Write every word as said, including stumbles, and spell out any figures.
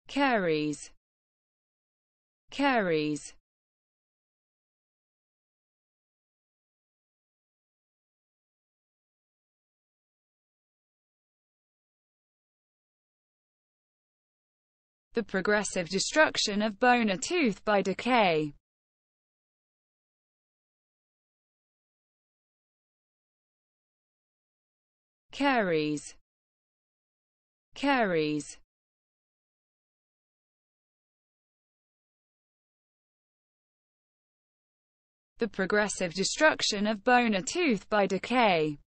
Caries. Caries. The progressive destruction of bone or tooth by decay. Caries. Caries. The progressive destruction of bone or tooth by decay.